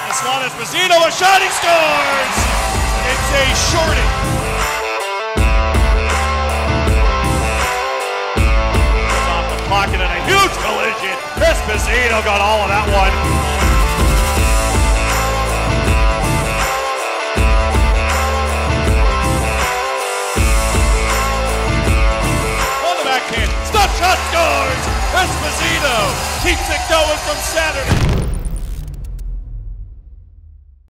Esposito, a shot, he scores! It's a shorty. Off the pocket and a huge collision. Esposito got all of that one. On the backhand, stop shot scores! Esposito keeps it going from Saturday.